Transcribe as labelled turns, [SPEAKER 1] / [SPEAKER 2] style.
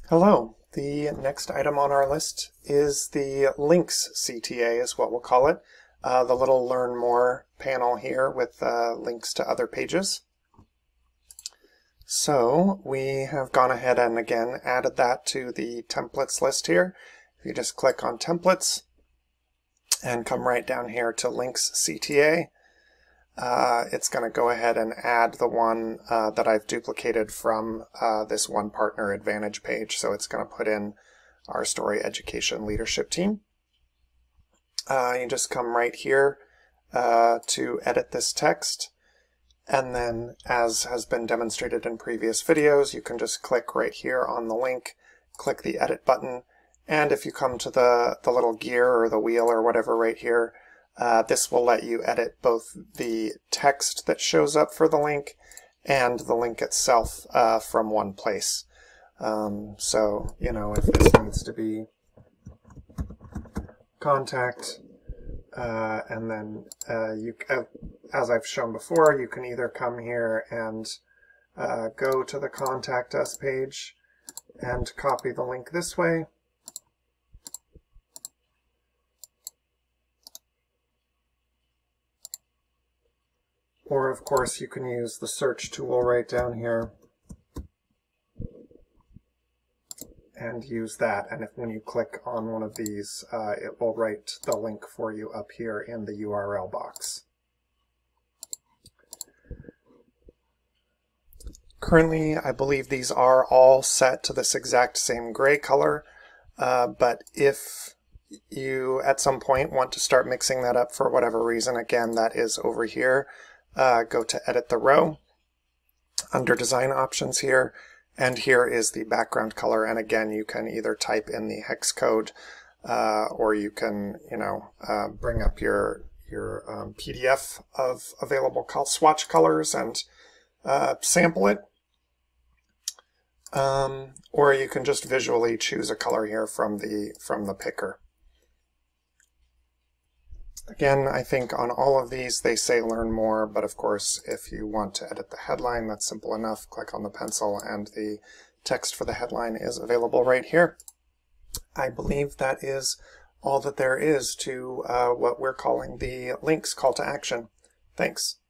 [SPEAKER 1] Hello. The next item on our list is the Links CTA is what we'll call it. The little Learn More panel here with links to other pages. So we have gone ahead and again added that to the templates list here. If you just click on templates and come right down here to Links CTA, it's going to go ahead and add the one that I've duplicated from this One Partner Advantage page. So it's going to put in our Story Education Leadership Team. You just come right here to edit this text. And then, as has been demonstrated in previous videos, you can just click right here on the link, click the edit button, and if you come to the little gear or the wheel or whatever right here, this will let you edit both the text that shows up for the link and the link itself from one place. So, you know, if this needs to be contact, and then as I've shown before, you can either come here and go to the Contact Us page and copy the link this way, or of course you can use the search tool right down here and use that, and when you click on one of these, it will write the link for you up here in the URL box. Currently, I believe these are all set to this exact same gray color, but if you at some point want to start mixing that up for whatever reason, again, that is over here. Go to Edit the Row, under Design Options here, and here is the background color, and again you can either type in the hex code or you can, bring up your PDF of available swatch colors and sample it, or you can just visually choose a color here from the picker. Again, I think on all of these they say Learn More, but of course if you want to edit the headline, that's simple enough. Click on the pencil and the text for the headline is available right here. I believe that is all that there is to what we're calling the links call to action. Thanks.